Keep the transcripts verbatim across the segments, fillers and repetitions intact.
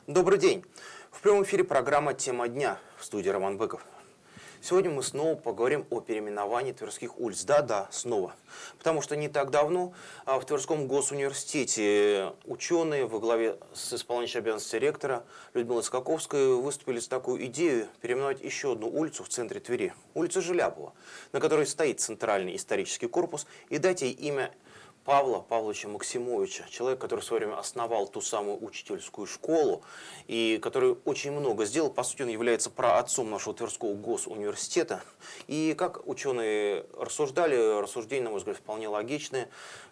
Добрый день. В прямом эфире программа «Тема дня», в студии Роман Быков. Сегодня мы снова поговорим о переименовании тверских улиц. Да-да, снова. Потому что не так давно в Тверском госуниверситете ученые во главе с исполняющей обязанности ректора Людмилой Скаковской выступили с такой идеей переименовать еще одну улицу в центре Твери. Улицу Желябова, на которой стоит центральный исторический корпус, и дать ей имя Павла Павловича Максимовича, человек, который в свое время основал ту самую учительскую школу, и который очень много сделал. По сути, он является праотцом нашего Тверского госуниверситета. И как ученые рассуждали, рассуждения, на мой взгляд, вполне логичные,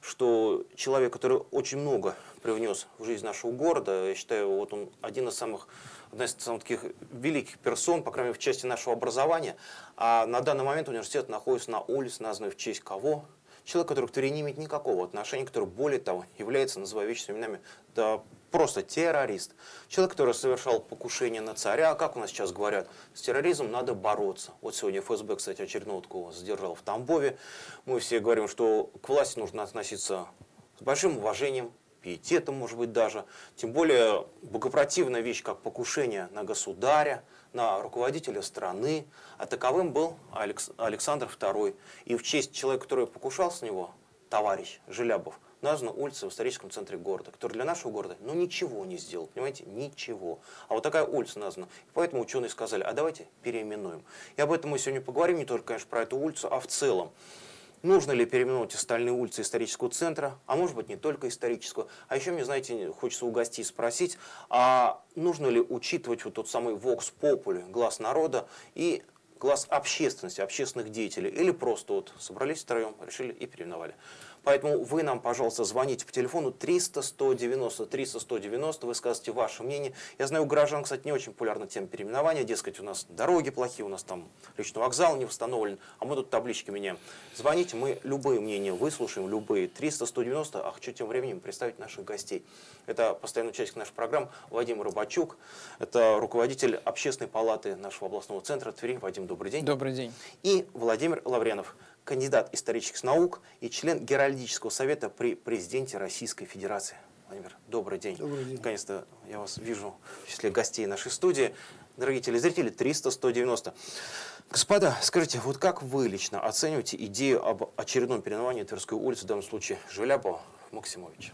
что человек, который очень много привнес в жизнь нашего города, я считаю, вот он один из самых, одна из самых таких великих персон, по крайней мере, в части нашего образования. А на данный момент университет находится на улице, названной в честь кого? Человек, который к Твери не имеет никакого отношения, который, более того, является, называя вещи своими именами, да просто террорист. Человек, который совершал покушение на царя. Как у нас сейчас говорят, с терроризмом надо бороться. Вот сегодня эф эс бэ, кстати, очередного такого задержал в Тамбове. Мы все говорим, что к власти нужно относиться с большим уважением, пиететом, может быть, даже. Тем более богопротивная вещь, как покушение на государя, на руководителя страны, а таковым был Алекс, Александр второй. И в честь человека, который покушался на него, товарищ Желябов, названа улица в историческом центре города, который для нашего города ну ничего не сделал, понимаете, ничего. А вот такая улица названа. И поэтому ученые сказали, а давайте переименуем. И об этом мы сегодня поговорим, не только, конечно, про эту улицу, а в целом. Нужно ли переименовать остальные улицы исторического центра, а может быть не только исторического. А еще мне, знаете, хочется у гостей спросить, а нужно ли учитывать вот тот самый vox populi, глаз народа и глаз общественности, общественных деятелей, или просто вот собрались втроем, решили и переименовали. Поэтому вы нам, пожалуйста, звоните по телефону триста сто девяносто триста сто девяносто, вы скажете ваше мнение. Я знаю, у горожан, кстати, не очень популярна тема переименования, дескать, у нас дороги плохие, у нас там личный вокзал не восстановлен, а мы тут таблички меняем. Звоните, мы любые мнения выслушаем, любые. триста сто девяносто, а хочу тем временем представить наших гостей. Это постоянный участник нашей программы Вадим Рыбачук, это руководитель общественной палаты нашего областного центра Твери. Вадим, добрый день. Добрый день. И Владимир Лавренов, кандидат исторических наук и член Геральдического совета при президенте Российской Федерации. Владимир, добрый день. Добрый день. Наконец-то я вас вижу в числе гостей нашей студии. Дорогие телезрители, триста сто девяносто. Господа, скажите, вот как вы лично оцениваете идею об очередном переименовании Тверской улицы, в данном случае Желябова, Максимовича?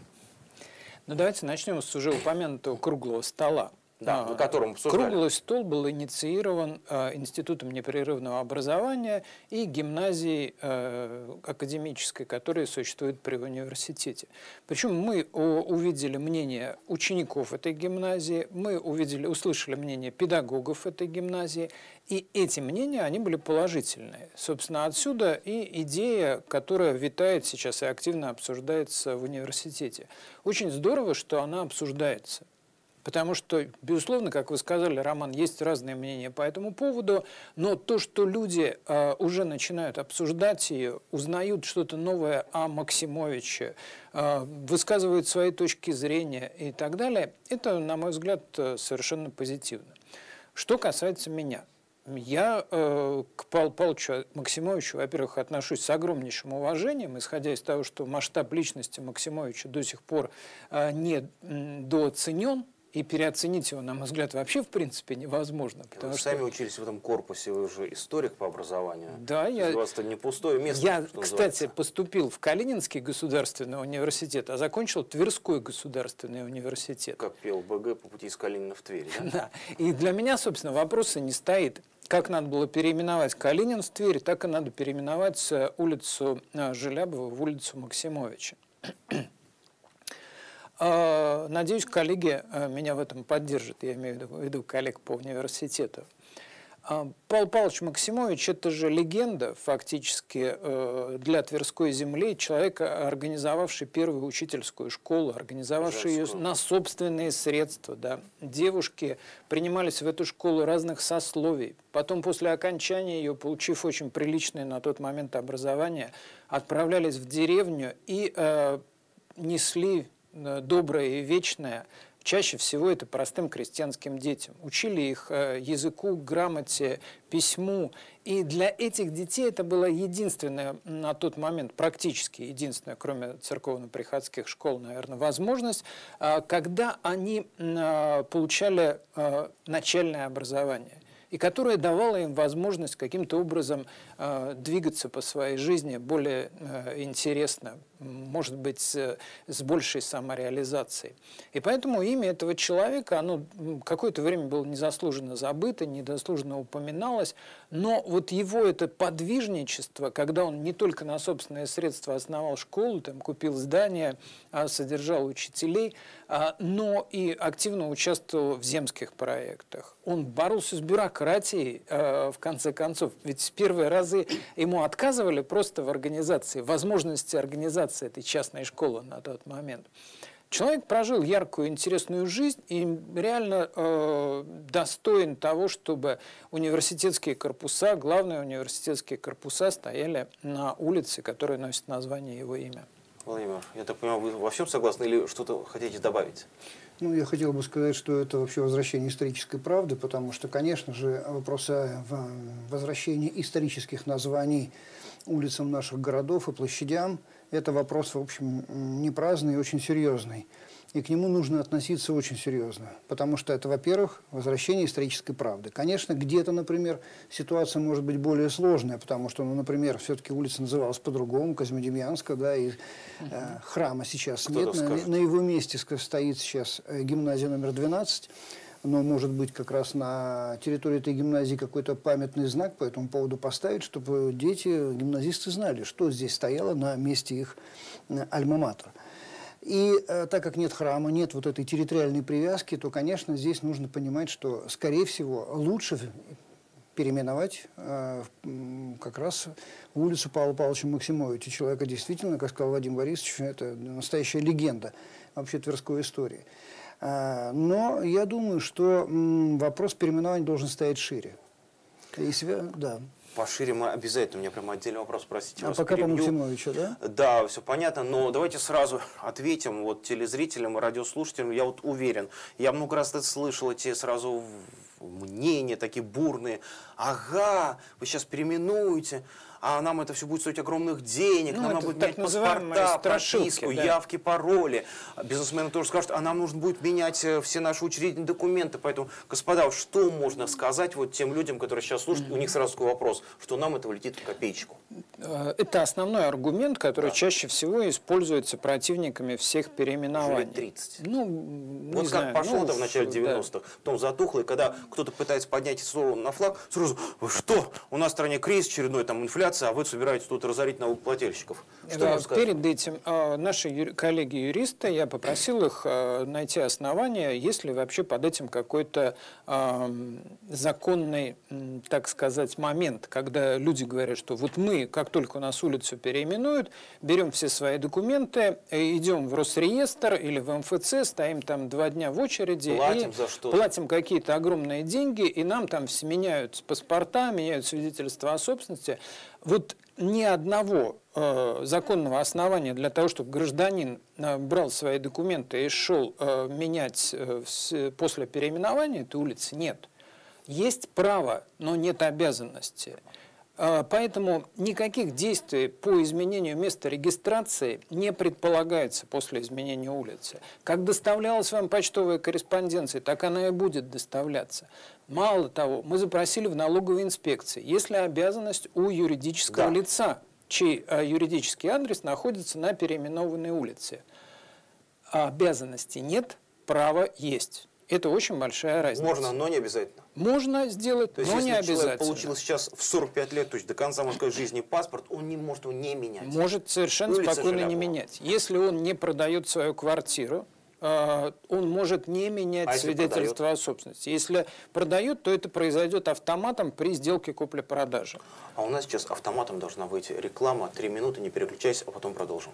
Ну, давайте начнем с уже упомянутого круглого стола. Да, на котором обсуждали. Круглый стол был инициирован э, Институтом непрерывного образования и гимназией э, академической, которая существует при университете. Причем мы о, увидели мнение учеников этой гимназии, мы увидели, услышали мнение педагогов этой гимназии, и эти мнения, они были положительные. Собственно, отсюда и идея, которая витает сейчас и активно обсуждается в университете. Очень здорово, что она обсуждается. Потому что, безусловно, как вы сказали, Роман, есть разные мнения по этому поводу, но то, что люди э, уже начинают обсуждать ее, узнают что-то новое о Максимовиче, э, высказывают свои точки зрения и так далее, это, на мой взгляд, совершенно позитивно. Что касается меня. Я э, к Павлу Павловичу Максимовичу, во-первых, отношусь с огромнейшим уважением, исходя из того, что масштаб личности Максимовича до сих пор э, не дооценен. И переоценить его, на мой взгляд, вообще в принципе невозможно. Потому вы что... сами учились в этом корпусе, вы уже историк по образованию. Да, я... У вас-то не пустое место. Я, кстати, называется. поступил в Калининский государственный университет, а закончил Тверской государственный университет. Как пел бэ гэ по пути из Калинина в Тверь. Да? Да. И для меня, собственно, вопроса не стоит. Как надо было переименовать Калинин в Тверь, так и надо переименовать улицу Желябова в улицу Максимовича. Надеюсь, коллеги меня в этом поддержат, я имею в виду коллег по университету. Павел Павлович Максимович – это же легенда фактически для Тверской земли, человек, организовавший первую учительскую школу, организовавший ее на собственные средства. Да. Девушки принимались в эту школу разных сословий. Потом, после окончания ее, получив очень приличное на тот момент образование, отправлялись в деревню и э, несли доброе и вечное. Чаще всего это простым крестьянским детям. Учили их языку, грамоте, письму. И для этих детей это была единственная на тот момент, практически единственная, кроме церковно-приходских школ, наверное, возможность, когда они получали начальное образование, и которое давало им возможность каким-то образом э, двигаться по своей жизни более э, интересно, может быть, с, с большей самореализацией. И поэтому имя этого человека, оно какое-то время было незаслуженно забыто, незаслуженно упоминалось, но вот его это подвижничество, когда он не только на собственные средства основал школу, там, купил здание, содержал учителей, но и активно участвовал в земских проектах. Он боролся с бюрократией, в конце концов. Ведь в первые разы ему отказывали просто в организации, возможности организации этой частной школы на тот момент. Человек прожил яркую, интересную жизнь и реально э, достоин того, чтобы университетские корпуса, главные университетские корпуса стояли на улице, которая носит название его имя. Владимир, я так понимаю, вы во всем согласны или что-то хотите добавить? Ну, я хотел бы сказать, что это вообще возвращение исторической правды, потому что, конечно же, вопрос о возвращении исторических названий улицам наших городов и площадям – это вопрос, в общем, не праздный и очень серьезный. И к нему нужно относиться очень серьезно, потому что это, во-первых, возвращение исторической правды. Конечно, где-то, например, ситуация может быть более сложная, потому что, ну, например, все-таки улица называлась по-другому, Козьмодемьянска, да, и э, храма сейчас нет. На, на его месте стоит сейчас гимназия номер двенадцать, но, может быть, как раз на территории этой гимназии какой-то памятный знак по этому поводу поставить, чтобы дети, гимназисты знали, что здесь стояло на месте их альма-матер. И э, так как нет храма, нет вот этой территориальной привязки, то, конечно, здесь нужно понимать, что, скорее всего, лучше переименовать э, как раз улицу Павла Павловича Максимовича, человека действительно, как сказал Вадим Борисович, это настоящая легенда вообще Тверской истории. Э, но я думаю, что м, вопрос переименования должен стоять шире. И себя, да. Пошире мы обязательно, у меня прям отдельный вопрос, простите. А пока по Максимовичу, да? Да, все понятно, но давайте сразу ответим вот телезрителям и радиослушателям. Я вот уверен, я много раз это слышал, эти сразу мнения такие бурные. Ага, вы сейчас переименуете, а нам это все будет стоить огромных денег, ну, нам надо будет менять паспорта, прописку, да. явки, пароли. Бизнесмены тоже скажут, а нам нужно будет менять все наши учредительные документы. Поэтому, господа, что можно сказать вот тем людям, которые сейчас слушают, mm-hmm. у них сразу такой вопрос, что нам это влетит в копеечку? Это основной аргумент, который да. чаще всего используется противниками всех переименований. Уже лет тридцать. Ну, вот как знаю, пошло-то ну, в начале девяностых, да. потом затухло, и когда кто-то пытается поднять это слово на флаг, сразу, что, у нас в стране кризис очередной, там инфляция, а вы собираетесь тут разорить налогоплательщиков. Что да, можно сказать? Перед этим э, наши юри- коллеги-юристы, я попросил их э, найти основания, есть ли вообще под этим какой-то э, законный, э, так сказать, момент, когда люди говорят, что вот мы, как только у нас улицу переименуют, берем все свои документы, идем в Росреестр или в эм эф цэ, стоим там два дня в очереди, платим и за что? платим какие-то огромные деньги, и нам там меняют паспорта, меняют свидетельства о собственности. Вот ни одного э, законного основания для того, чтобы гражданин э, брал свои документы и шел э, менять э, с, после переименования этой улицы, нет. Есть право, но нет обязанности. Э, поэтому никаких действий по изменению места регистрации не предполагается после изменения улицы. Как доставлялась вам почтовая корреспонденция, так она и будет доставляться. Мало того, мы запросили в налоговой инспекции, есть ли обязанность у юридического да. лица, чей а, юридический адрес находится на переименованной улице. А обязанности нет, право есть. Это очень большая разница. Можно, но не обязательно. Можно сделать, то есть, но не если обязательно. Человек получил сейчас в сорок пять лет, то есть до конца мужской жизни паспорт, он не может его не менять. Может совершенно Улица спокойно Желябова. не менять. Если он не продает свою квартиру, он может не менять а свидетельство продает? о собственности. Если продает, то это произойдет автоматом при сделке купли-продажи. А у нас сейчас автоматом должна выйти реклама. Три минуты, не переключайся, а потом продолжим.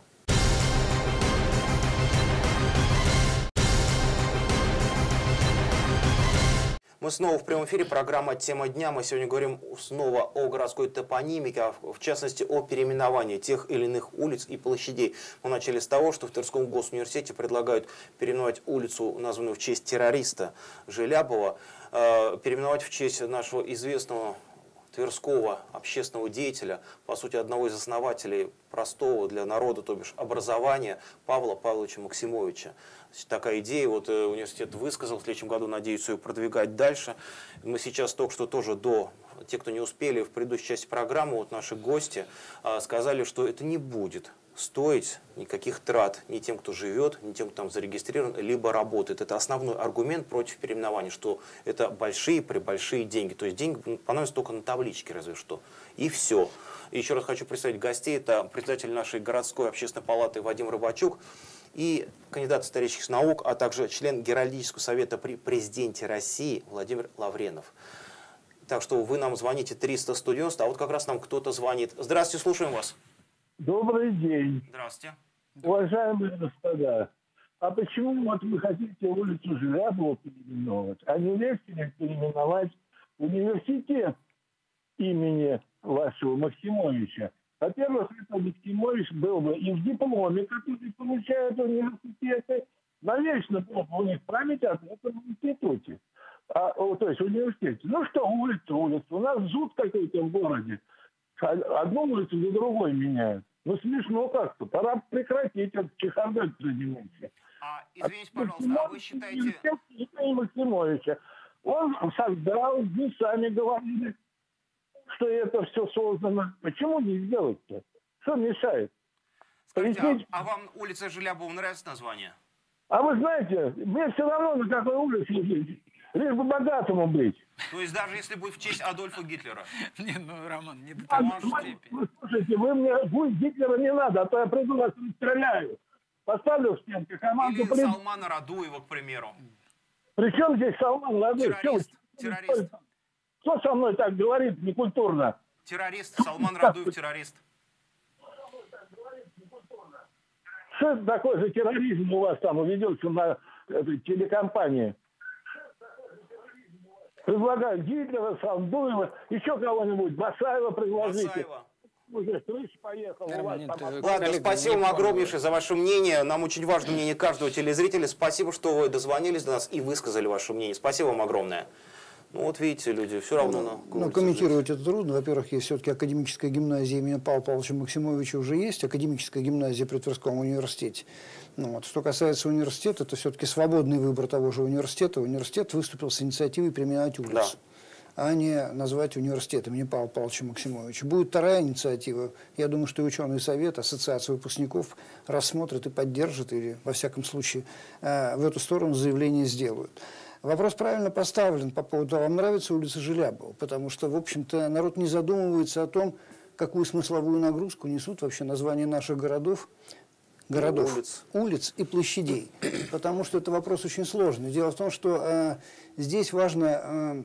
Мы снова в прямом эфире, программа «Тема дня». Мы сегодня говорим снова о городской топонимике, в частности, о переименовании тех или иных улиц и площадей. Мы начали с того, что в Тверском госуниверситете предлагают переименовать улицу, названную в честь террориста Желябова, переименовать в честь нашего известного тверского общественного деятеля, по сути, одного из основателей простого для народа, то бишь образования, Павла Павловича Максимовича. Такая идея, вот университет высказал, в следующем году надеются ее продвигать дальше. Мы сейчас только что тоже до, те, кто не успели, в предыдущей части программы, вот наши гости сказали, что это не будет стоить никаких трат ни тем, кто живет, ни тем, кто там зарегистрирован, либо работает. Это основной аргумент против переименования, что это большие при большие деньги. То есть деньги понадобятся только на табличке, разве что. И все. И еще раз хочу представить гостей. Это председатель нашей городской общественной палаты Вадим Рыбачук и кандидат исторических наук, а также член Геральдического совета при президенте России Владимир Лавренов. Так что вы нам звоните триста сто девяносто, а вот как раз нам кто-то звонит. Здравствуйте, слушаем вас. Добрый день. Здравствуйте. Уважаемые господа, а почему вот вы хотите улицу Желябова переименовать, а не легче переименовать университет имени вашего Максимовича? Во-первых, этот Максимович был бы и в дипломе, который получают университеты, навечно была бы у них память об этом институте, а, то есть университете. Ну что, улица, улица. У нас зуд какой-то в городе. Одну улицу за другой меняют. Ну, смешно как-то. Пора прекратить этот чехардой заниматься. А, извините, пожалуйста, а вы считаете... Максимовича. Он создал, вы сами говорили, что это все создано. Почему не сделать-то? Что мешает? Скажите, а, а вам улица Желябова нравится название? А вы знаете, мне все равно, на какой улице жить. Лишь бы богатому быть. То есть даже если будет в честь Адольфа Гитлера? Не, ну, Роман, не до А, такой степени. вы, слушайте, вы мне, вы Гитлера не надо, а то я приду вас расстреляю. Поставлю в стенке команду... Или при... Салмана Радуева, к примеру. Причем здесь Салман Радуев? Террорист. Террорист. Кто со мной так говорит некультурно? Террорист. Салман Радуев террорист. Что это такое за терроризм у вас там ведется на этой телекомпании? Предлагаю Гитлера, Сандуева, еще кого-нибудь, Басаева предложите. Басаева. Уже крыша поехала. У вас там... Ладно, спасибо вам огромнейшее за ваше мнение. Нам очень важно мнение каждого телезрителя. Спасибо, что вы дозвонились до нас и высказали ваше мнение. Спасибо вам огромное. Ну вот видите, люди все равно... Ну, на ну, комментировать это трудно. Во-первых, есть все-таки академическая гимназия имени Павла Павловича Максимовича уже есть, академическая гимназия при Тверском университете. Ну, вот. Что касается университета, это все-таки свободный выбор того же университета. Университет выступил с инициативой переименовать улицу, да, а не назвать университет имени Павла Павловича Максимовича. Будет вторая инициатива. Я думаю, что и ученый совет, ассоциация выпускников рассмотрит и поддержит, или, во всяком случае, в эту сторону заявление сделают. Вопрос правильно поставлен по поводу, вам нравится улица Желябова, потому что, в общем-то, народ не задумывается о том, какую смысловую нагрузку несут вообще названия наших городов, городов, улиц. улиц и площадей, потому что это вопрос очень сложный. Дело в том, что э, здесь важно э,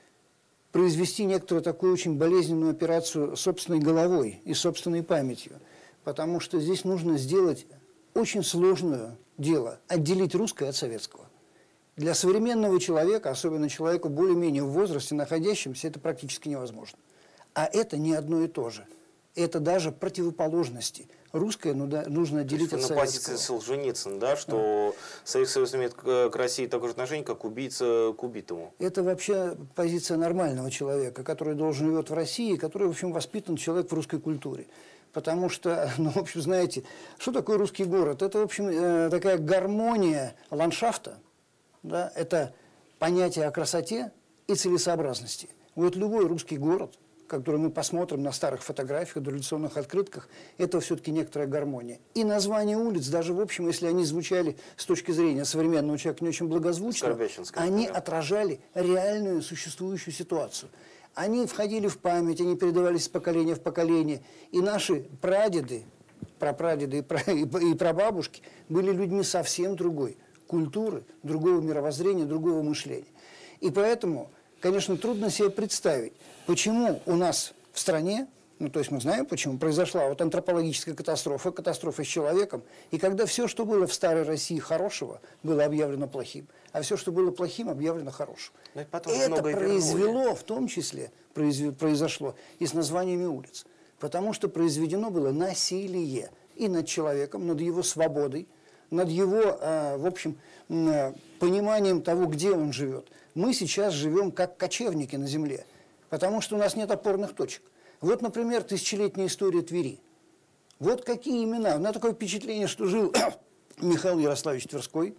произвести некоторую такую очень болезненную операцию собственной головой и собственной памятью, потому что здесь нужно сделать очень сложное дело, отделить русское от советского. Для современного человека, особенно человека более-менее в возрасте, находящемся, это практически невозможно. А это не одно и то же. Это даже противоположности. Русское ну, да, нужно отделить от советского. На позиции Солженицына, да, что да. Советский Союз имеет к России такое же отношение, как убийца к убитому. Это вообще позиция нормального человека, который должен живет в России, который, в общем, воспитан человек в русской культуре. Потому что, ну, в общем, знаете, что такое русский город? Это, в общем, такая гармония ландшафта. Да, это понятие о красоте и целесообразности. Вот любой русский город, который мы посмотрим на старых фотографиях, дореволюционных открытках, это все-таки некоторая гармония. И названия улиц, даже в общем, если они звучали с точки зрения современного человека не очень благозвучно, они отражали реальную существующую ситуацию. Они входили в память, они передавались из поколения в поколение. И наши прадеды, прапрадеды и, пра, и прабабушки были людьми совсем другой культуры, другого мировоззрения, другого мышления. И поэтому, конечно, трудно себе представить, почему у нас в стране, ну то есть мы знаем, почему, произошла вот антропологическая катастрофа, катастрофа с человеком, и когда все, что было в старой России хорошего, было объявлено плохим, а все, что было плохим, объявлено хорошим. Это произвело, в том числе, произошло и с названиями улиц, потому что произведено было насилие и над человеком, над его свободой, над его, э, в общем, э, пониманием того, где он живет. Мы сейчас живем как кочевники на земле. Потому что у нас нет опорных точек. Вот, например, тысячелетняя история Твери. Вот какие имена. У меня такое впечатление, что жил Михаил Ярославович Тверской,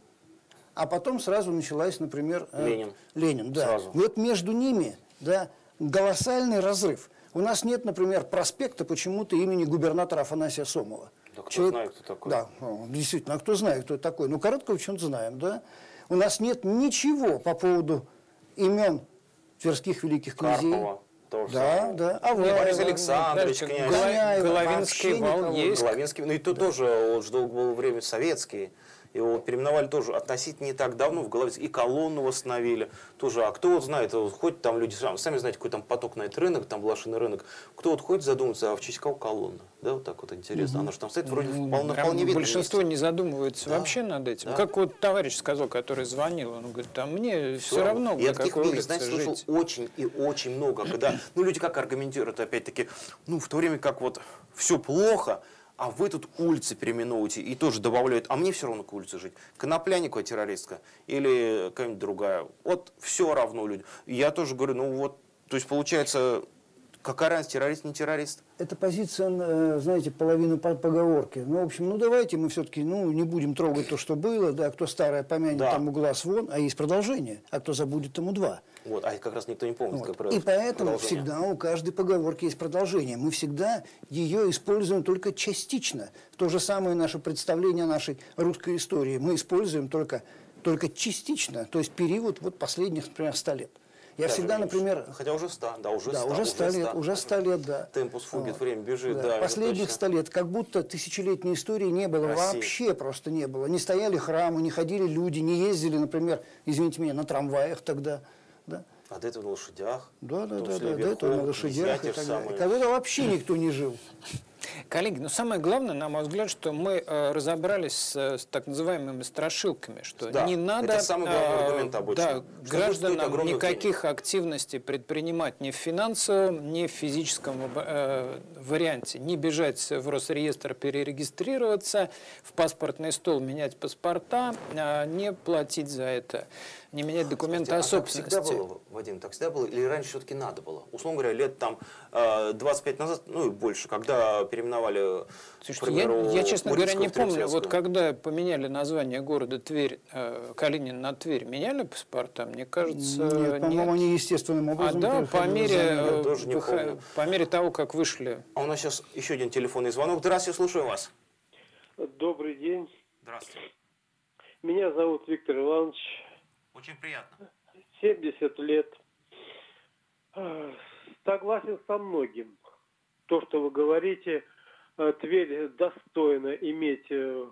а потом сразу началась, например, Ленин. Э, Ленин, да. Сразу. Вот между ними, да, колоссальный разрыв. У нас нет, например, проспекта почему-то имени губернатора Афанасия Сомова. Да кто Человек... знает, кто такой. Да, действительно, а кто знает, кто это такой? Ну, Короткого почему-то знаем, да. У нас нет ничего по поводу имен тверских великих князей. Карпова. Тоже Да, самое. да. А Ну, Борис Ваева, Александрович, ну, князь. Гоняева, Головинский вообще вал никого. есть. Головинский, ну и то тоже, он же долго было время советский. Его переименовали тоже относительно не так давно в Головинск. И колонну восстановили тоже. А кто вот знает, вот ходит там люди, сами знаете, какой там поток на этот рынок, там блошиный рынок. Кто вот ходит задумывается, а в честь кого колонна? Да, вот так вот интересно. Угу. Она же там стоит вроде Ну, вполне, вполне видно. Большинство месте. не задумывается Да. вообще над этим. Да. Как вот товарищ сказал, который звонил, он говорит, а мне все, Всё равно, Я на таких какой мнений, улице знаете, слышал жить. очень и очень много. Когда, ну, люди как аргументируют, опять-таки, ну, в то время как вот все плохо, а вы тут улицы переименуете и тоже добавляют, а мне все равно к улице жить. Конопляниковая террористка или какая-нибудь другая. Вот все равно люди. И я тоже говорю, ну вот, то есть получается, какая разница, террорист, не террорист? Это позиция, знаете, половины поговорки. Ну, в общем, ну давайте мы все-таки ну, не будем трогать то, что было. Да, кто старое помянет, Да. тому глаз вон, а есть продолжение. А кто забудет, тому два. Вот, а как раз никто не помнит, Вот. как правило. И поэтому продолжение. всегда у каждой поговорки есть продолжение. Мы всегда ее используем только частично. То же самое наше представление о нашей русской истории. Мы используем только, только частично, то есть период вот последних, например, ста лет. Я Даже всегда, меньше. например... Хотя уже ста, да, уже Да, ста. уже ста лет, уже ста лет, да. Темпус фугит, Вот. время бежит, Да. да. это Последних точно. ста лет, как будто тысячелетней истории не было, России. вообще просто не было. Не стояли храмы, не ходили люди, не ездили, например, извините меня, на трамваях тогда, да. А до этого на лошадях. Да, да, в том да, числе да, до верхом, этого на лошадях князья и так самые. далее. Когда вообще никто не жил. Коллеги, но самое главное, на мой взгляд, что мы э, разобрались с, с так называемыми страшилками, что Да, не надо это самый главный э, аргумент обычно. да, Что будет стоить гражданам огромных никаких активностей предпринимать ни в финансовом, ни в физическом э, варианте. Не бежать в Росреестр, перерегистрироваться, в паспортный стол менять паспорта, а не платить за это, не менять документы Слушайте, о а так собственности. всегда было, Вадим, так всегда было? Или раньше все-таки надо было? Условно говоря, лет там э, двадцать пять назад, ну и больше, когда переименовали, Слушайте, к примеру, я, я, честно говоря, не Муринского в помню, вот Трёмсецкую. когда поменяли название города Тверь, э, Калинин на Тверь, меняли паспорта? Мне кажется, Нет, по-моему, они естественным А образом... да, по происходило мере, замена. э, тоже не выхо- помню. по мере того, как вышли. А у нас сейчас еще один телефонный звонок. Здравствуйте, слушаю вас. Добрый день. Здравствуйте. Меня зовут Виктор Иванович. Очень приятно. семьдесят лет. А, Согласен со многим. То, что вы говорите, э, Тверь достойна иметь э,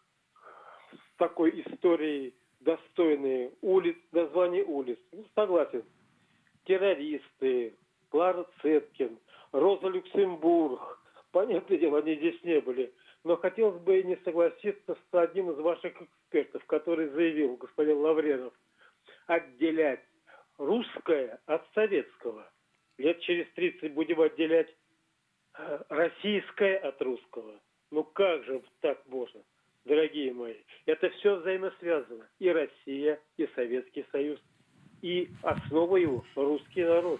с такой историей достойные улиц, названия улиц. Ну, согласен. Террористы, Клара Цеткин, Роза Люксембург. Понятное дело, они здесь не были. Но хотелось бы не согласиться с одним из ваших экспертов, который заявил, господин Лавренов, отделять русское от советского. Лет через тридцать будем отделять э, российское от русского. Ну как же так можно, дорогие мои? Это все взаимосвязано. И Россия, и Советский Союз. И основа его – русский народ.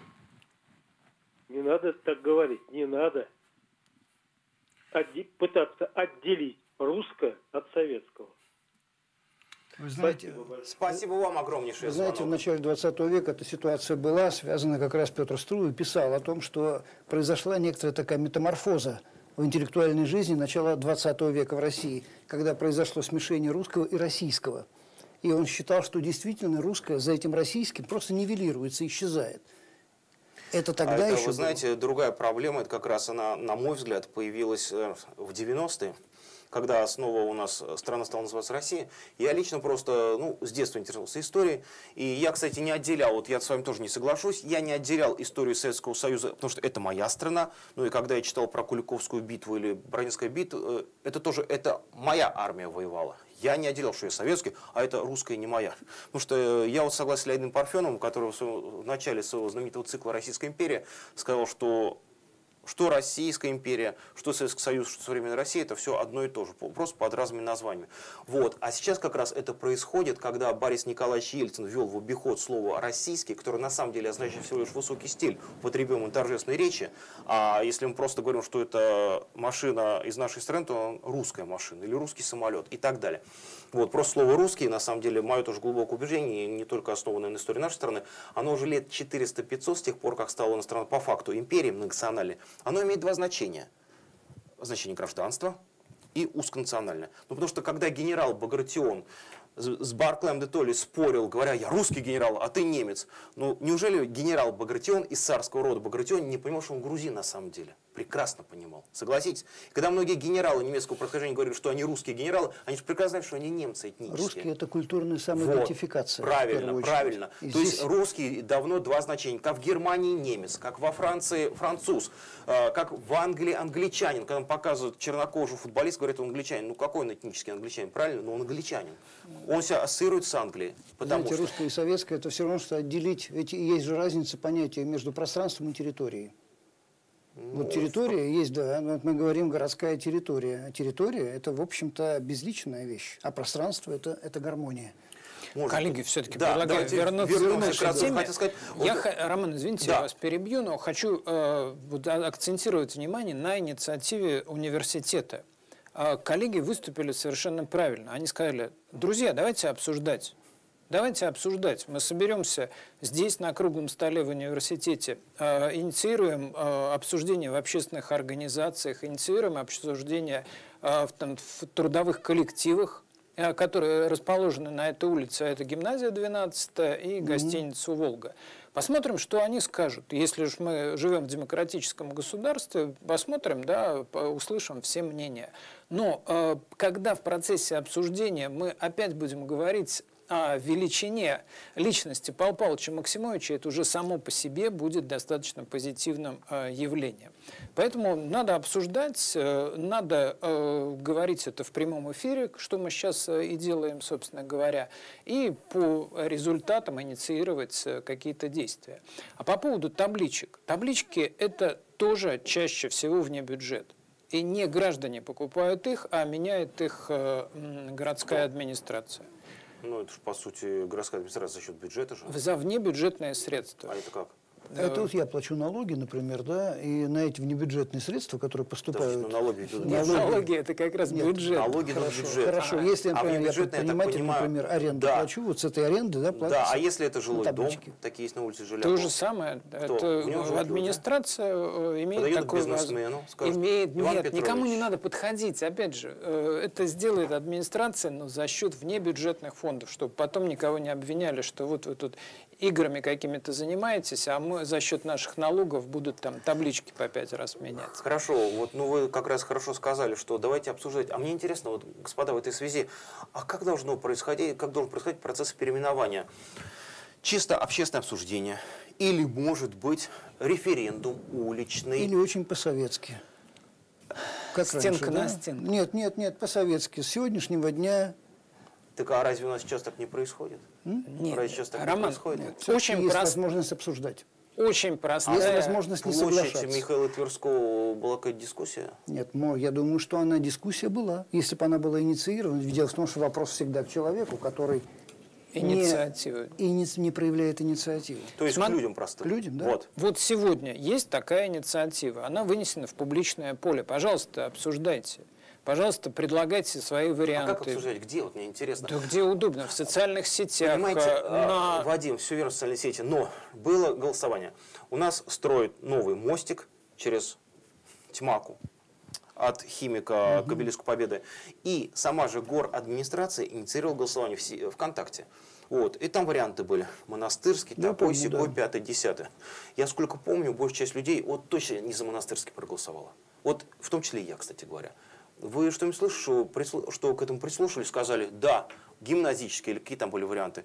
Не надо так говорить, не надо. Отде- пытаться отделить русское от советского. Вы знаете, Спасибо большое. Спасибо вам огромнейшее. Вы знаете, в звонок. начале двадцатого века эта ситуация была связана, как раз Петр Струве писал о том, что произошла некоторая такая метаморфоза в интеллектуальной жизни начала двадцатого века в России, когда произошло смешение русского и российского. И он считал, что действительно русское за этим российским просто нивелируется, исчезает. Это тогда а это, еще вы знаете, другая проблема, это как раз она, на мой взгляд, появилась э, в девяностые, когда снова у нас страна стала называться Россия. Я лично просто, ну, с детства интересовался историей. И я, кстати, не отделял, вот я с вами тоже не соглашусь, я не отделял историю Советского Союза, потому что это моя страна. Ну и когда я читал про Куликовскую битву или Бородинскую битву, это тоже, это моя армия воевала. Я не отделял, что я советский, а это русская не моя. Потому что я вот согласен с Леонидом Парфеновым, который в начале своего знаменитого цикла «Российская империя» сказал, что Что Российская империя, что Советский Союз, что современная Россия, это все одно и то же, просто под разными названиями. Вот. А сейчас как раз это происходит, когда Борис Николаевич Ельцин ввел в обиход слово «российский», которое на самом деле означает всего лишь высокий стиль, употребимый в торжественной речи. А если мы просто говорим, что это машина из нашей страны, то русская машина или русский самолет и так далее. Вот. Просто слово «русский», на самом деле, мое тоже глубокое убеждение, не только основанное на истории нашей страны, оно уже лет четыреста-пятьсот с тех пор, как стало иностранной по факту империей многонациональной. Оно имеет два значения. Значение гражданства и узконациональное. Ну, потому что когда генерал Багратион с Барклаем де Толли спорил, говоря, я русский генерал, а ты немец. Ну, неужели генерал Багратион из царского рода Багратион не понимал, что он грузин на самом деле? Прекрасно понимал. Согласитесь? Когда многие генералы немецкого происхождения говорили, что они русские генералы, они же прекрасно знают, что они немцы этнические. Русские — это культурная самоидентификация. Вот, правильно, правильно. И То здесь... есть русский давно два значения. Как в Германии немец, как во Франции француз, как в Англии англичанин. Когда он показывает чернокожего футболиста, говорит, он англичанин. Ну какой он этнический англичанин? Правильно? Но он англичанин. Он себя ассоциирует с Англией. Потому Знаете, что... русское и советское — это все равно, что отделить, ведь есть же разница понятия между пространством и территорией. Ну, вот территория что... есть, да, вот мы говорим городская территория. А территория — это, в общем-то, безличная вещь, а пространство — это, это гармония. Может, Коллеги, все-таки да, предлагаю вернуться, вернуться к теме. Сказать, я, вот... Роман, извините, да. я вас перебью, но хочу э, акцентировать внимание на инициативе университета. Э, коллеги выступили совершенно правильно. Они сказали, друзья, давайте обсуждать. Давайте обсуждать. Мы соберемся здесь, на круглом столе в университете, э, инициируем э, обсуждение в общественных организациях, инициируем обсуждение э, в, там, в трудовых коллективах, э, которые расположены на этой улице. Это гимназия двенадцатая и гостиница «Волга». Посмотрим, что они скажут. Если уж мы живем в демократическом государстве, посмотрим, да, услышим все мнения. Но э, когда в процессе обсуждения мы опять будем говорить о величине личности Павла Павловича Максимовича, это уже само по себе будет достаточно позитивным э, явлением. Поэтому надо обсуждать, э, надо э, говорить это в прямом эфире, что мы сейчас э, и делаем, собственно говоря, и по результатам инициировать э, какие-то действия. А по поводу табличек. Таблички – это тоже чаще всего вне бюджета. И не граждане покупают их, а меняет их э, городская администрация. Ну, это же, по сути, городская администрация за счет бюджета же. За внебюджетные средства. А это как? Это вот я плачу налоги, например, да, и на эти внебюджетные средства, которые поступают... Да, налоги, Нет, налоги, налоги это как раз Нет, бюджет. Налоги на бюджет. Хорошо, а, если, например, а я предприниматель, я например, аренду да. плачу, вот с этой аренды, да, платится. Да, а если это жилой дом, такие есть на улице жилья. То же самое. Это администрация люди? имеет Подойдет такой бизнесмену, скажет, имеет, Иван нет, Петрович. Никому не надо подходить. Опять же, это сделает администрация, но за счет внебюджетных фондов, чтобы потом никого не обвиняли, что вот вы тут играми какими-то занимаетесь, а мы за счет наших налогов будут там таблички по пять раз меняться. Хорошо, вот ну вы как раз хорошо сказали, что давайте обсуждать. А мне интересно, вот, господа, в этой связи, а как должно происходить, как должен происходить процесс переименования? Чисто общественное обсуждение или, может быть, референдум уличный? Или очень по-советски. Как Стенка раньше, на да? стенку. Нет, нет, нет, по-советски. С сегодняшнего дня... Так а разве у нас сейчас так не происходит? Нет, разве сейчас так Роман, не происходит? Нет, очень есть прост... возможность обсуждать. Очень простая. Есть возможность не Площадь соглашаться. Михаила Тверского была какая-то дискуссия? Нет, но я думаю, что она дискуссия была. Если бы она была инициирована, дело в том, что вопрос всегда к человеку, который Инициативы. не, не, не проявляет инициативу. То есть Смотри, к людям простым? К людям, да. Вот. Вот сегодня есть такая инициатива, она вынесена в публичное поле. Пожалуйста, обсуждайте. Пожалуйста, предлагайте свои варианты. А как обсуждать? Где? Вот мне интересно. Да где удобно, в социальных сетях. Понимаете, на... Вадим, все верно в социальной сети, но было голосование. У нас строят новый мостик через Тьмаку от Химика угу. к обелиску Победы. И сама же горадминистрация инициировала голосование в ВКонтакте. Вот. И там варианты были. Монастырский, Я такой, помню, сякой, да. пятый, десятый. Я сколько помню, большая часть людей вот точно не за Монастырский проголосовала. Вот в том числе и я, кстати говоря. Вы что-нибудь слышали, что, что к этому прислушались, сказали, да, гимназические или какие там были варианты?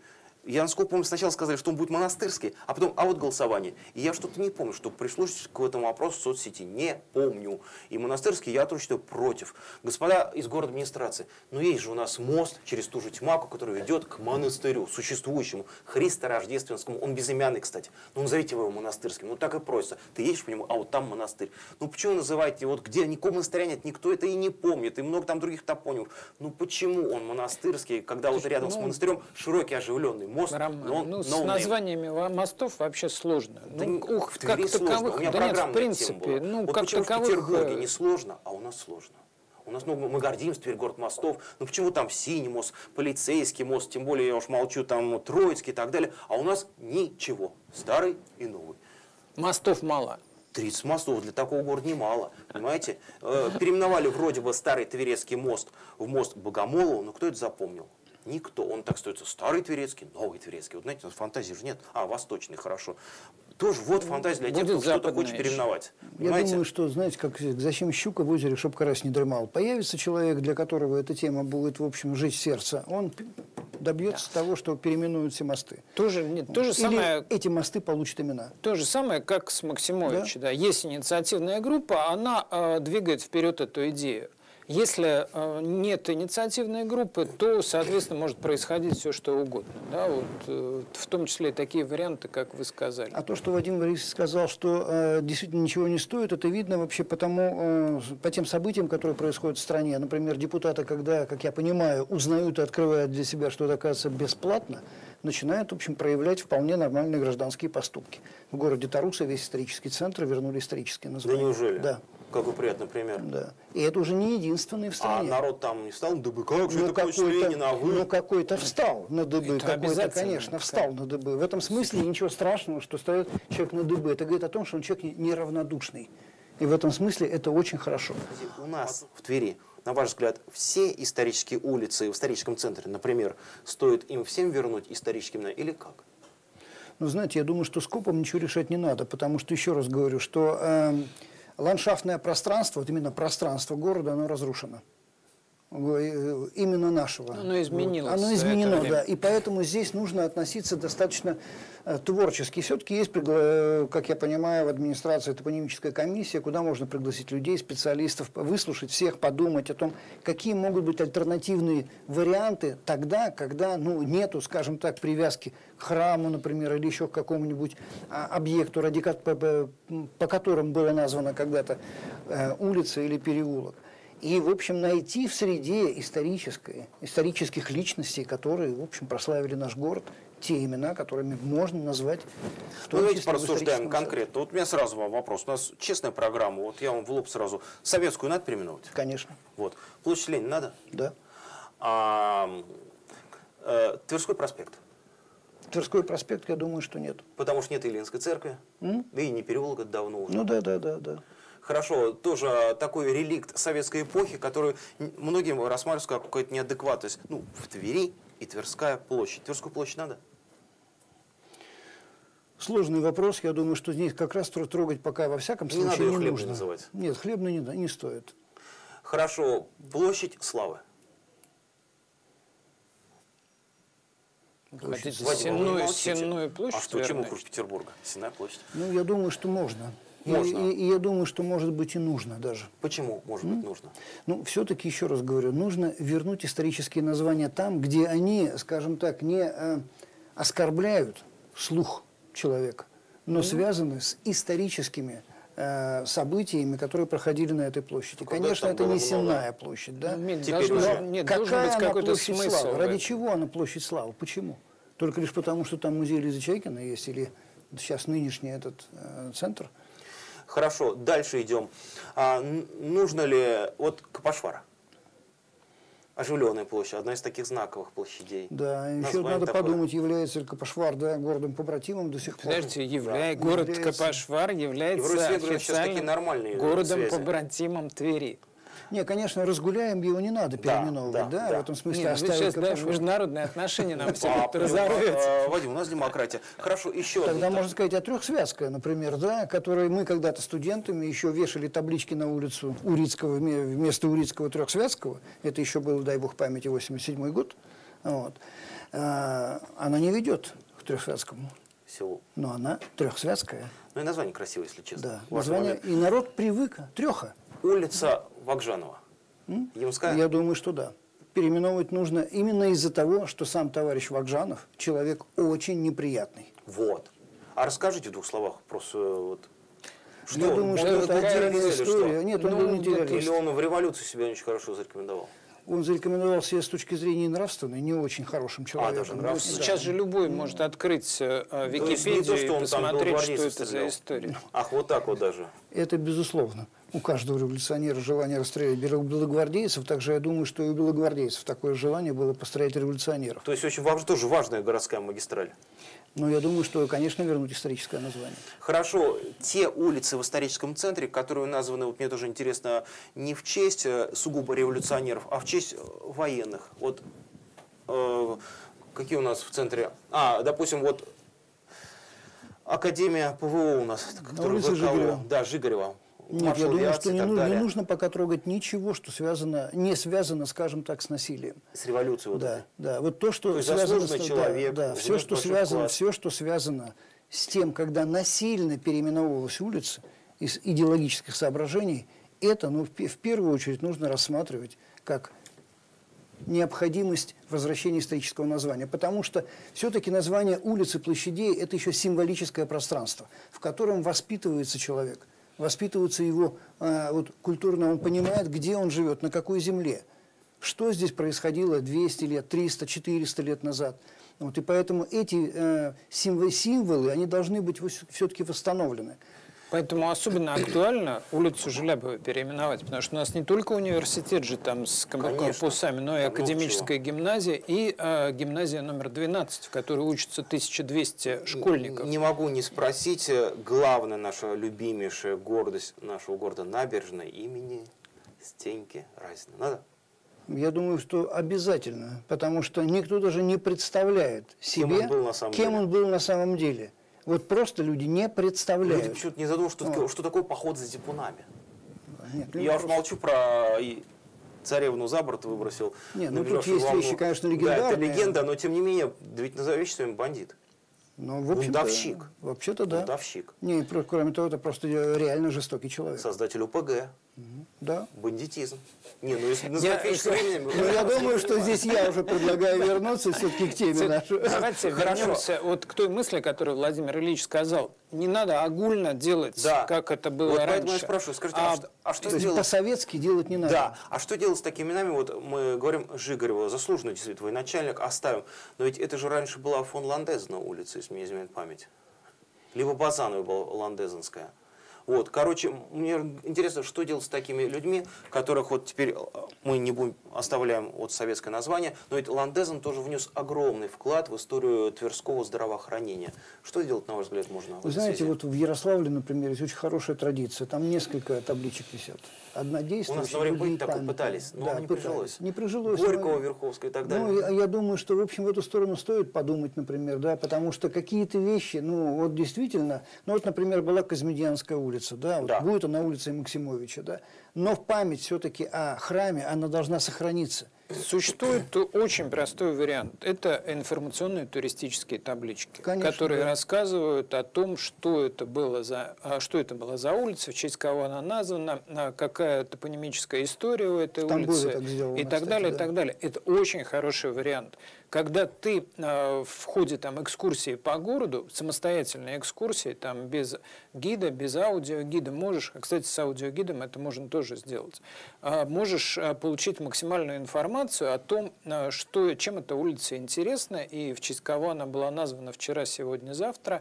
Я, насколько помню, сначала сказали, что он будет монастырский, а потом, а вот голосование. И я что-то не помню, что пришлось к этому вопросу в соцсети. Не помню. И монастырский я тоже считаю против. Господа из города администрации, но есть же у нас мост через ту же Тьмаку, который ведет к монастырю, существующему, Христорождественскому. Он безымянный, кстати. Ну, назовите его монастырским. Ну, так и просится. Ты едешь по нему, а вот там монастырь. Ну, почему называете, вот где никакого монастыря нет, никто это и не помнит, и много там других топонимов. Ну, почему он монастырский, когда вот рядом ну, с монастырем широкий, оживленный мост, Роман, но он ну, с no названиями мостов вообще сложно. Да, ну, ух, в Твери как сложно. таковых, У меня да нет, в программная принципе, тема была. ну, Вот как почему таковых... в Петербурге не сложно, а у нас сложно. У нас, ну, мы гордимся, Тверь, город мостов. Ну почему там Синий мост, Полицейский мост, тем более, я уж молчу, там Троицкий и так далее. А у нас ничего. Старый и новый. Мостов мало. тридцать мостов для такого города немало, понимаете? Э, переименовали вроде бы старый Тверецкий мост в мост Богомолова, но кто это запомнил? Никто. Он так стоится: старый Тверецкий, новый Тверецкий. Вот знаете, фантазии же нет. А, восточный, хорошо. Тоже вот фантазия для тех, кто что-то хочет переименовать. Я Понимаете? думаю, что, знаете, как зачем щука в озере, чтоб карась не дремал. Появится человек, для которого эта тема будет, в общем, жить сердце, он добьется да. того, что переименуют все мосты. Тоже, нет, то же Или самое, эти мосты получат имена. то же самое, как с Максимовичем. Да? Да. Есть инициативная группа, она э, двигает вперед эту идею. Если э, нет инициативной группы, то, соответственно, может происходить все, что угодно. Да? Вот, э, в том числе и такие варианты, как вы сказали. А то, что Вадим Борисович сказал, что э, действительно ничего не стоит, это видно вообще потому, э, по тем событиям, которые происходят в стране. Например, депутаты, когда, как я понимаю, узнают и открывают для себя, что это, оказывается, бесплатно, начинают, в общем, проявлять вполне нормальные гражданские поступки. В городе Тарусы весь исторический центр вернули исторические названия. Да неужели? Да. Какой приятный пример. Да. И это уже не единственный в стране. А народ там не встал на дыбы? Как же Ну, это площадь Ленина, а вы? ну, какой-то встал на дыбы, Это какой-то, обязательно. конечно, встал на дыбы. В этом смысле ничего страшного, что стоит человек на дыбы. Это говорит о том, что он человек неравнодушный. И в этом смысле это очень хорошо. У нас в Твери, на ваш взгляд, все исторические улицы в историческом центре, например, стоит им всем вернуть исторические имена или как? Ну, знаете, я думаю, что с КОПом ничего решать не надо, потому что, еще раз говорю, что э, ландшафтное пространство, вот именно пространство города, оно разрушено. Именно нашего. Оно изменилось. Оно изменено, да. И поэтому здесь нужно относиться достаточно э, творчески. Все-таки есть, пригла... как я понимаю, в администрации топонимическая комиссия, куда можно пригласить людей, специалистов, выслушать всех, подумать о том, какие могут быть альтернативные варианты тогда, когда ну, нету, скажем так, привязки к храму, например, или еще к какому-нибудь а, объекту, ради... по, по, по которым была названа когда-то э, улица или переулок. И, в общем, найти в среде исторической, исторических личностей, которые, в общем, прославили наш город, те имена, которыми можно назвать. Ну, давайте порассуждаем конкретно. Вот у меня сразу вам вопрос. У нас честная программа. Вот я вам в лоб сразу. Советскую надо переименовать? Конечно. Вот. Площадь Ленина надо? Да. А, э, Тверской проспект? Тверской проспект, я думаю, что нет. Потому что нет Ильинской церкви. М? Да и не переулок, это давно уже. Ну да, да, да, да. Хорошо, тоже такой реликт советской эпохи, который многим рассматривается как какая-то неадекватность. Ну, в Твери и Тверская площадь. Тверскую площадь надо? Сложный вопрос. Я думаю, что здесь как раз трогать пока во всяком случае не надо ее не хлебной нужно. называть. Нет, хлебной не, не стоит. Хорошо, площадь Славы. Хотите Вадим, Сенную, вы молчите. Сенную площадь? А что, чем вернуть? хуже Петербурга? Сенная площадь. Ну, я думаю, что можно. Можно. И, и, и я думаю, что может быть и нужно даже. Почему, может быть, нужно? Ну, все-таки, еще раз говорю, нужно вернуть исторические названия там, где они, скажем так, не э, оскорбляют слух человека, но mm-hmm. связаны с историческими э, событиями, которые проходили на этой площади. Когда Конечно, это не много... Сенная площадь, да? Ну, нет, Теперь должно, уже. нет, Какая должен быть она какой-то площадь смысл. славы? в Ради этом. чего она площадь славы? Почему? Только лишь потому, что там музей Лизы Чайкиной есть, или сейчас нынешний этот э, центр? Хорошо, дальше идем. А, нужно ли... Вот Капошвара. Оживленная площадь, одна из таких знаковых площадей. Да, еще Название надо такое. подумать, является ли Капошвар да, городом-побратимом до сих пор. Подождите, являя, Да. город Является. Капошвар И является вроде все говорят, сейчас такие официальным нормальные городом-побратимом Твери. Не, конечно, разгуляем его не надо Да, переименовывать, да, да, да. в этом смысле Нет, вы оставить сейчас да, Капошвар. международные отношения нам все А, как-то разорвете. а, Вадим, у нас демократия. Хорошо, еще Тогда одно. можно сказать о Трехсвязкая, например, да, которые мы когда-то студентами еще вешали таблички на улицу Урицкого, вместо Урицкого Трехсвязкого, это еще был, дай бог памяти, восемьдесят седьмой год, Вот. А, она не ведет к Трехсвятскому селу. Но она трехсвятская. Ну и название красивое, если честно. Да, Ваш название, момент. и народ привык. Треха. Улица Вагжанова. М? Ямская? Я думаю, что да. Переименовывать нужно именно из-за того, что сам товарищ Вагжанов человек очень неприятный. Вот. А расскажите в двух словах просто вот. Что? Я думаю, Он что был это отдельная материалист или история. что? Нет, он Ну, был не да, террорист. Или он в революции себя не очень хорошо зарекомендовал? Он зарекомендовал себя с точки зрения нравственной не очень хорошим человеком. даже нравственной. Да. Сейчас же любой может открыть э, То есть не то, Википедию что и он там посмотреть, что белогвардейцев это за стрелял? история. Ах, вот так вот даже. Это безусловно. У каждого революционера желание расстрелять белогвардейцев, также я думаю, что и у белогвардейцев такое желание было пострелять революционеров. То есть очень важ... тоже важная городская магистраль. Но я думаю, что, конечно, вернуть историческое название. Хорошо, те улицы в историческом центре, которые названы, вот мне тоже интересно, не в честь э, сугубо революционеров, а в честь э, военных. Вот э, какие у нас в центре? А, допустим, вот Академия ПВО у нас. На улице вэ ка о. Жигарева. Да, Жигарева. Нет, Маршал я думаю, авиации что и не, так ну- не далее. нужно пока трогать ничего, что связано, не связано, скажем так, с насилием. С революцией вот Да, этой. да. Вот то, что То есть связано заслуженный с, человек, да, да, внес все, что большой связано, вклад. все, что связано с тем, когда насильно переименовывалась улица из идеологических соображений, это, ну, в, пе- в первую очередь нужно рассматривать как необходимость возвращения исторического названия. Потому что все-таки название улиц и площадей – это еще символическое пространство, в котором воспитывается человек, воспитывается его а, вот, культурно, он понимает, где он живет, на какой земле, что здесь происходило двести лет, триста, четыреста лет назад. Вот, и поэтому эти э, символы, символы, они должны быть все-таки восстановлены. Поэтому особенно актуально улицу Желябова переименовать, потому что у нас не только университет же там с корпусами, но и Там много академическая гимназия и э, гимназия номер двенадцать, в которой учатся тысяча двести школьников. Не могу не спросить, э, главная наша любимейшая гордость нашего города Набережной имени Стеньки Разина. Надо? Я думаю, что обязательно, потому что никто даже не представляет себе, Кем он был на самом кем деле. он был на самом деле. Вот просто люди не представляют. Люди почему-то не задумываются, что, такое- что такое поход за типунами. Нет, ну, Я уж просто- молчу про и царевну за борт выбросил. Не, ну, набежавшую тут есть волну. вещи, конечно, Да, это легендарные. легенда, но тем не менее, ведь назови вещи своим бандит. Ну, в общем-то, Бунтовщик. Вообще-то да. Бунтовщик. Не, про- кроме того, это просто реально жестокий человек. Создатель У П Г. Да. Бандитизм. Не, ну если называть вещи своими именами... Ну, я думаю, что здесь я уже предлагаю вернуться все-таки к теме нашей. Давайте вернемся вот к той мысли, которую Владимир Ильич сказал. Не надо огульно делать, Да. как это было Вот раньше. поэтому я спрашиваю, скажите, а, А что, а что То есть делать? по-советски делать не надо. Да, а что делать с такими именами? Вот мы говорим Жигарева, заслуженный действительно военачальник, оставим. Но ведь это же раньше была фон Ландезена улица, если мне не изменяет память. Либо Базанова была Ландезенская. Вот, короче, мне интересно, что делать с такими людьми, которых вот теперь мы не будем, оставляем вот советское название, но ведь Ландезен тоже внес огромный вклад в историю тверского здравоохранения. Что делать, на ваш взгляд, можно в Вы этой знаете, связи? вот в Ярославле, например, есть очень хорошая традиция. Там несколько табличек висят. Одна действующая, У нас на время другие быть такое памятные. пытались, но Да, не пытались. прижилось. Не прижилось. Горького, но- Верховского и так Ну, далее. я, я думаю, что, в общем, в эту сторону стоит подумать, например, да, потому что какие-то вещи, ну, вот действительно, ну, вот, например, была Казмедианская улица, да, вот Да. будет она улица Максимовича, да, но в память все-таки о храме она должна сохраниться. Существует очень простой вариант. Это информационные туристические таблички, Конечно, которые да. рассказывают о том, что это было за, а, что это была за улица, в честь кого она названа, а, какая топонимическая история у этой В Тамбове улицы так сделано, и так кстати, далее, да. и так далее. Это очень хороший вариант. Когда ты э, в ходе там, экскурсии по городу, самостоятельной экскурсии, там, без гида, без аудиогида, можешь, а, кстати, с аудиогидом это можно тоже сделать, а, можешь а, получить максимальную информацию о том, а, что, чем эта улица интересна и в честь кого она была названа вчера, сегодня, завтра.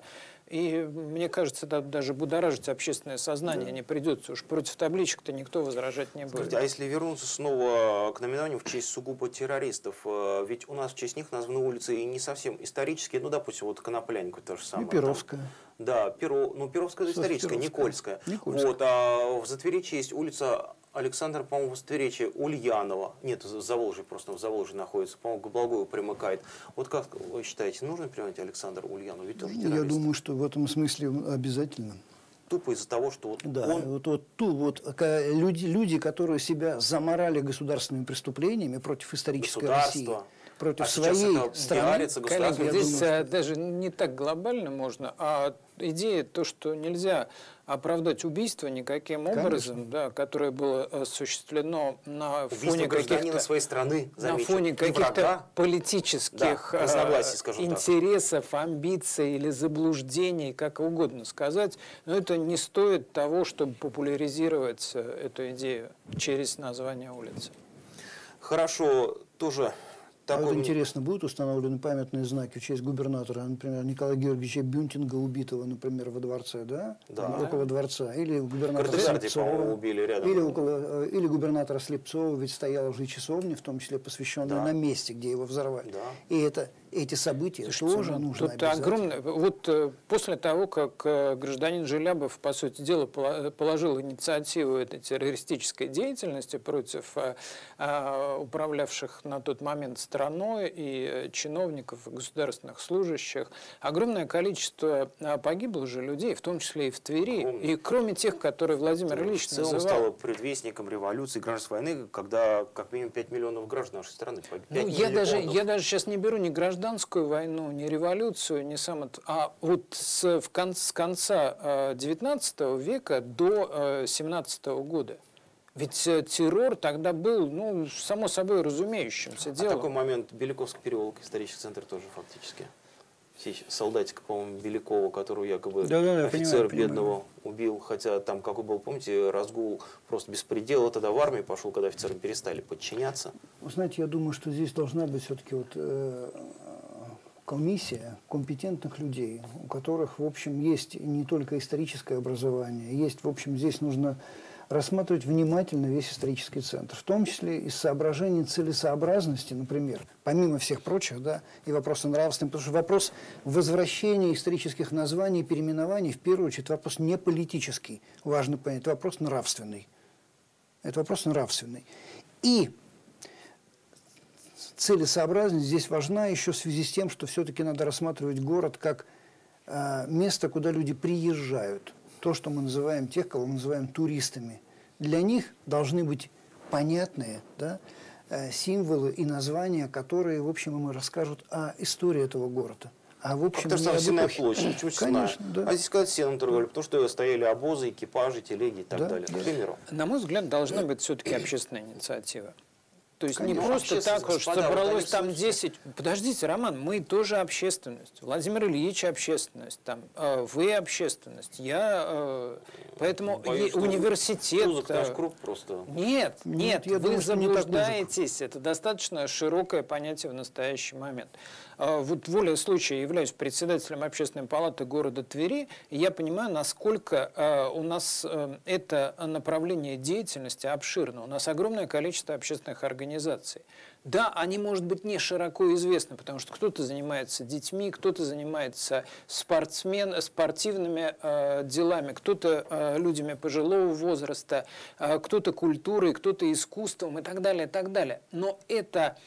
И мне кажется, это даже будоражить общественное сознание не придется. Уж против табличек-то никто возражать не будет. Скажите, а если вернуться снова к наименованию в честь сугубо террористов, э, ведь у нас в честь них названы улицы и не совсем исторические, ну, допустим, вот Коноплянка, то же И самое. Перовская. Там. Да, Перо, ну, Перовская это историческая, Перовская. Никольская. Никольская. Вот, а в Затверичье есть улица Александра, по-моему, в Затверичье, Ульянова. Нет, в Заволжье, просто в Заволжье находится, по-моему, к Благову примыкает. Вот как вы считаете, нужно принимать Александра Ульянова? Ведь тоже террорист. Я думаю, что в этом смысле обязательно. Тупо из-за того, что вот Да, он... вот, вот, ту, вот ка- люди, люди, которые себя заморали государственными преступлениями против исторической России. Государство. против а сейчас своей это страны. пиарится государственной. Коллеги, здесь думаю, что... даже не так глобально можно, а идея то, что нельзя оправдать убийство никаким Конечно. образом, да, которое было осуществлено на Убийство фоне гражданина каких-то своей страны, на замечу, фоне не каких-то врага. политических Да, разногласий, скажем так. интересов, амбиций или заблуждений, как угодно сказать, но это не стоит того, чтобы популяризировать эту идею через название улицы. Хорошо, тоже А такой... вот интересно, будут установлены памятные знаки в честь губернатора, например, Николая Георгиевича Бюнтинга, убитого, например, во дворце, да? Да. Около дворца. Или губернатора Картезарди, по-моему, Слепцова. убили рядом. Или, около, или губернатора Слепцова, ведь стояла уже часовня, в том числе посвященная Да. на месте, где его взорвали. Да. И это, эти события Слушайте, тоже ну, нужно тут обязательно. огромное. Вот э, после того, как э, гражданин Желябов, по сути дела, пола- положил инициативу этой террористической деятельности против э, э, управлявших на тот момент страной и э, чиновников, и государственных служащих, огромное количество э, погибло же людей, в том числе и в Твери. Огромное. И кроме тех, которые Владимир В Ильич целом называл... стало предвестником революции, гражданской войны, когда как минимум пять миллионов граждан нашей страны погибли. Ну, я, даже, я даже сейчас не беру ни гражданскую войну, ни революцию, ни сам это, а вот с, в кон, с конца девятнадцатого века до семнадцатого года. Ведь э, террор тогда был, ну, само собой разумеющимся А делом. такой момент, Беликовский переулок, исторический центр тоже фактически. Солдатика, по-моему, Белякова, которого якобы Да, да, да, офицер понимаю, бедного убил. Хотя там какой был, помните, разгул просто беспредела. Тогда в армии пошел, когда офицерам перестали подчиняться. Вы знаете, я думаю, что здесь должна быть все-таки вот, э, комиссия компетентных людей, у которых, в общем, есть не только историческое образование, есть, в общем, здесь нужно рассматривать внимательно весь исторический центр, в том числе из соображений целесообразности, например, помимо всех прочих, да, и вопроса нравственности, потому что вопрос возвращения исторических названий и переименований, в первую очередь, вопрос не политический, важно понять, это вопрос нравственный. Это вопрос нравственный. И целесообразность здесь важна еще в связи с тем, что все-таки надо рассматривать город как э, место, куда люди приезжают. То, что мы называем, тех, кого мы называем туристами. Для них должны быть понятные, да, э, символы и названия, которые, в общем, им расскажут о истории этого города. А в общем, Потому что не там Сенная об эпохе. площадь, чуть Конечно, Сенная. да. А здесь, сказать, сеном торговали, потому что стояли обозы, экипажи, телеги и так Да, далее. да. К примеру. На мой взгляд, должна быть все-таки общественная инициатива. То есть Конечно. не просто Общественность, так, что господа, вот собралось они там слышите. десять... Подождите, Роман, мы тоже общественность. Владимир Ильич общественность, там, э, вы общественность, я... Э, поэтому Боюсь, и что университет... узок наш э, круг просто. Нет, нет, я вы думаю, что не так узок. заблуждаетесь. Это достаточно широкое понятие в настоящий момент. А, Вот волей случая являюсь председателем общественной палаты города Твери, и я понимаю, насколько а, у нас а, это направление деятельности обширно. У нас огромное количество общественных организаций. Да, они, может быть, не широко известны, потому что кто-то занимается детьми, кто-то занимается спортсмен, спортивными э, делами, кто-то э, людьми пожилого возраста, э, кто-то культурой, кто-то искусством и так далее, и так далее. Но эта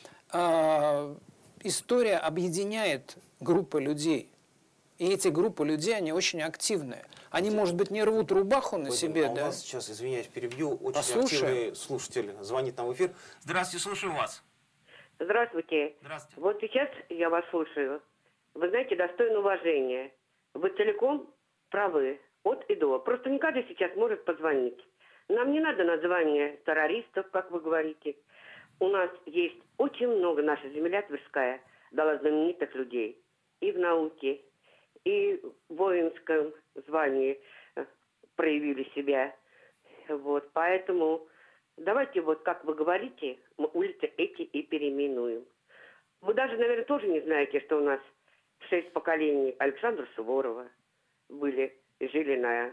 э, история объединяет группы людей. И эти группы людей, они очень активные. Они, может быть, не рвут рубаху на Вадим, себе, а у да? нас сейчас, извиняюсь, перебью, очень Послушаем. активный слушатель звонит нам в эфир. Здравствуйте, слушаю вас. Здравствуйте. Здравствуйте. Вот сейчас я вас слушаю. Вы знаете, достойно уважения. Вы целиком правы, от и до. Просто не каждый сейчас может позвонить. Нам не надо названия террористов, как вы говорите. У нас есть очень много, наша земля Тверская дала знаменитых людей. И в науке, и в воинском звании проявили себя. Вот, поэтому... Давайте, вот как вы говорите, мы улицы эти и переименуем. Вы даже, наверное, тоже не знаете, что у нас шесть поколений Александра Суворова были, жили на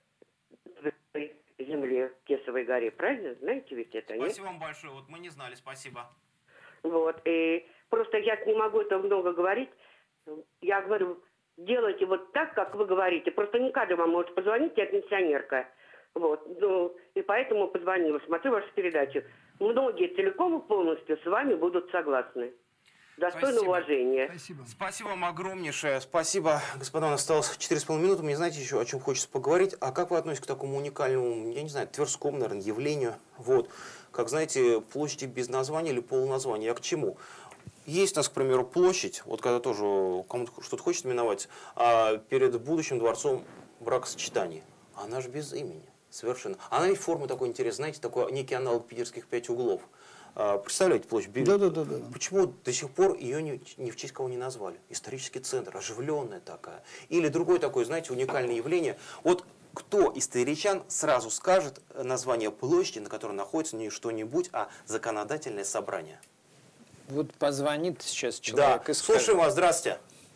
земле Кесовой горе. Правильно? Знаете ведь это, нет? Спасибо вам большое. Вот мы не знали, спасибо. Вот. И просто я не могу это много говорить. Я говорю, делайте вот так, как вы говорите. Просто не каждый вам может позвонить, я пенсионерка. Вот, ну, и поэтому позвонила, смотрю вашу передачу. Многие целиком и полностью с вами будут согласны. Достойно Спасибо. уважения. Спасибо. Спасибо вам огромнейшее. Спасибо, господа. У нас осталось четыре с половиной минуты. Мне знаете еще, о чем хочется поговорить? А как вы относитесь к такому уникальному, я не знаю, тверскому, наверное, явлению? Вот, как, знаете, площади без названия или полуназвания. А к чему? есть у нас, к примеру, площадь, вот когда тоже кому-то что-то хочет именовать, а перед будущим дворцом бракосочетаний. Она же без имени. Совершенно. Она и форма такой интересной, знаете, такой некий аналог питерских пять углов. А, представляете площадь? Да, да, да, да. Почему до сих пор ее ни, ни в честь кого не назвали? Исторический центр, оживленная такая. Или другое такое, знаете, уникальное явление. Вот кто из тверичан сразу скажет название площади, на которой находится не что-нибудь, а законодательное собрание? Вот позвонит сейчас человек. Да, и скажет. слушаем вас, здравствуйте.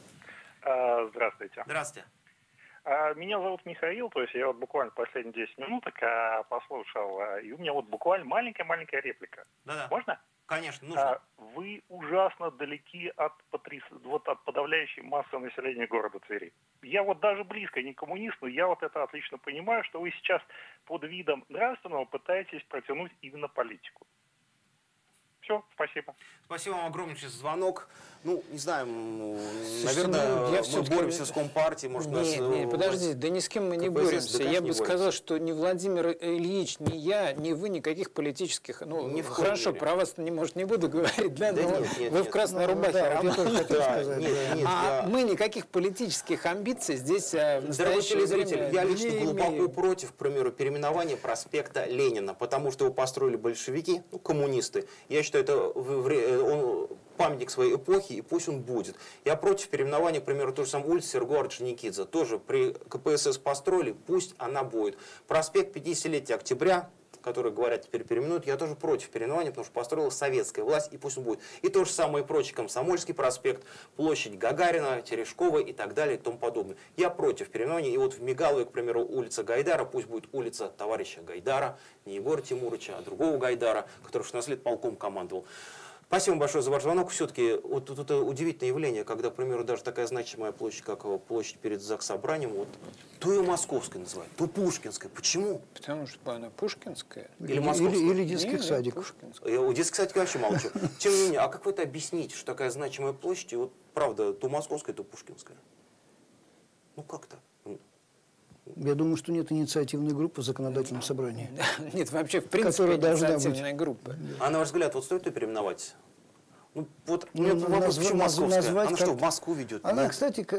А, здравствуйте. Здравствуйте. А, меня зовут Михаил, то есть я вот буквально последние десять минут а, послушал, а, и у меня вот буквально маленькая-маленькая реплика. Да-да. Можно? Конечно, нужно. А, вы ужасно далеки от, потряс... вот, от подавляющей массы населения города Твери. Я вот даже близко не коммунист, но я вот это отлично понимаю, что вы сейчас под видом нравственного пытаетесь протянуть именно политику. Все, спасибо. Спасибо вам огромнейший за звонок. Ну, не знаю, Слушайте, наверное, ну, я мы все-таки... боремся с Компартией, может, нас... Нет, нет, подождите, да ни с кем мы не КПСС, боремся. да, Я конечно, бы не сказал, боремся. что ни Владимир Ильич, ни я, ни вы никаких политических... Ну, Ни в коем хорошо, мере. про вас, не, может, не буду говорить, да, Да но нет, нет, вы нет. в красной Ну, рубахе, да, Роман. я тоже хотел Да, сказать, нет, да. нет, А я- мы никаких политических амбиций здесь а, в Дорогой настоящее телезритель, время я лично не глубоко имеем. против, к примеру, переименования проспекта Ленина, потому что его построили большевики, ну, коммунисты. Я считаю, это в- в- он памятник своей эпохи, и пусть он будет. Я против переименования, к примеру, той же самой улицы Серго Орджоникидзе. Тоже при КПСС построили, пусть она будет. Проспект пятидесятилетия Октября, который, говорят, теперь переименуют, я тоже против переименования, потому что построила советская власть, и пусть он будет. И то же самое и прочее, Комсомольский проспект, площадь Гагарина, Терешкова и так далее и тому подобное. Я против переименования. И вот в Мигалове, к примеру, улица Гайдара, пусть будет улица товарища Гайдара, не Егора Тимуровича, а другого Гайдара, который в шестнадцать лет полком командовал. Спасибо большое за ваш звонок. Все-таки вот тут это удивительное явление, когда, к примеру, даже такая значимая площадь, как площадь перед Заксобранием, вот, то ее Московской называют, то Пушкинской. Почему? Потому что она пушкинская. Или московская? Или, или детских Нет, садиков. пушкинская. Я у детских садиков вообще молчу. Тем не менее, а как вы это объясните, что такая значимая площадь, и вот правда, то Московская, то Пушкинская? Ну как так? Я думаю, что нет инициативной группы в законодательном собрании. Нет, вообще, в принципе, Которая должна инициативная группа. А на ваш взгляд, вот стоит ее переименовать? Ну, вот, Ну, мне назва- вопрос, почему наз- Московская? назвать Она как- что, в Москву ведет? Она, Да. кстати, к-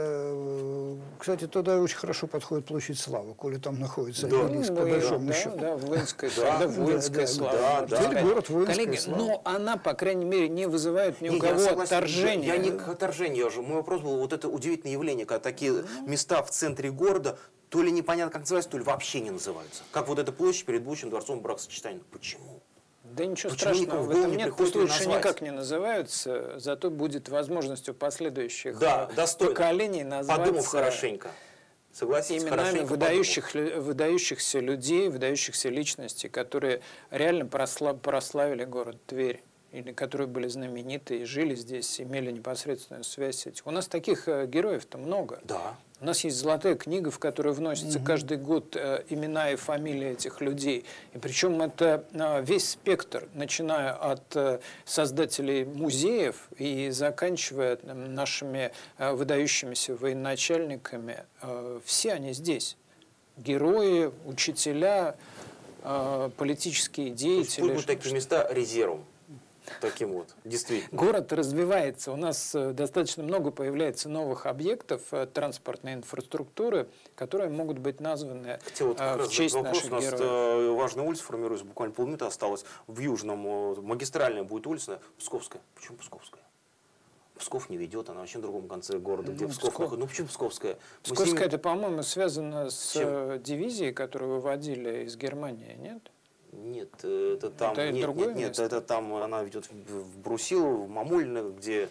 э, кстати, туда очень хорошо подходит площадь Славы, коли там находится Да. обелиск, Ну, по да, большому да, счету. да, воинская, Да, да, да, воинская да, слава. да, можно да. сказать. Теперь город воинская Коллеги, слава. но она, по крайней мере, не вызывает ни у Не, кого я согласен, отторжения. Я не к отторжению, я же, мой вопрос был, вот это удивительное явление, когда такие места в центре города то ли непонятно как называются, то ли вообще не называются. Как вот эта площадь перед будущим дворцом бракосочетания. Почему? Да ничего Почему страшного никому в в голову этом не нет, приходит пусть её лучше назвать? никак не называются, зато будет возможность у последующих Да, э, достойно. поколений назваться Подумав хорошенько. Согласитесь, именами хорошенько выдающих, лю- выдающихся людей, выдающихся личностей, которые реально просла- прославили город Тверь, или которые были знамениты и жили здесь, имели непосредственную связь с этим. У нас таких э, героев-то много. Да. У нас есть золотая книга, в которую вносятся угу. каждый год э, имена и фамилии этих людей. И причем это э, весь спектр, начиная от э, создателей музеев и заканчивая э, нашими э, выдающимися военачальниками. Э, все они здесь. Герои, учителя, э, политические деятели. Пусть будут такие места резервом. Таким вот, действительно. Город развивается. У нас э, достаточно много появляется новых объектов э, транспортной инфраструктуры, которые могут быть названы Хотя вот как э, раз в честь вопрос, наших у нас героев. э, важная улица формируется, буквально полминуты осталось. В Южном, э, магистральная будет улица, Псковская. Почему Псковская? Псков не ведет, она вообще на другом конце города, где Ну, Псков. Псков. находится. Ну почему Псковская? Мы с Псковская, ними- это, по-моему, связано с Чем? э, дивизией, которую выводили из Германии, нет? Нет, э, это там, Это нет, другое нет, нет, место? это там она ведет в в Брусилово, в Мамульно, где,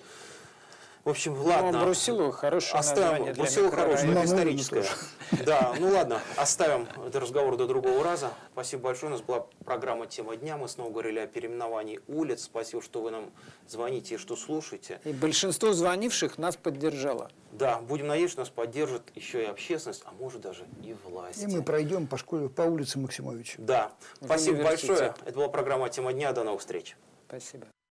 в общем, Ну, ладно. Брусилово хорошее Оставим, название для Брусилово хорошее, микрорайона. это Мамульно историческое. Да, ну ладно, оставим этот разговор до другого раза. Спасибо большое, у нас была программа «Тема дня», мы снова говорили о переименовании улиц. Спасибо, что вы нам звоните и что слушаете. И большинство звонивших нас поддержало. Да, будем надеяться, что нас поддержит еще и общественность, а может даже и власть. И мы пройдем по школе, по улице Максимовича. Да, В спасибо университет. большое. Это была программа «Тема дня», до новых встреч. Спасибо.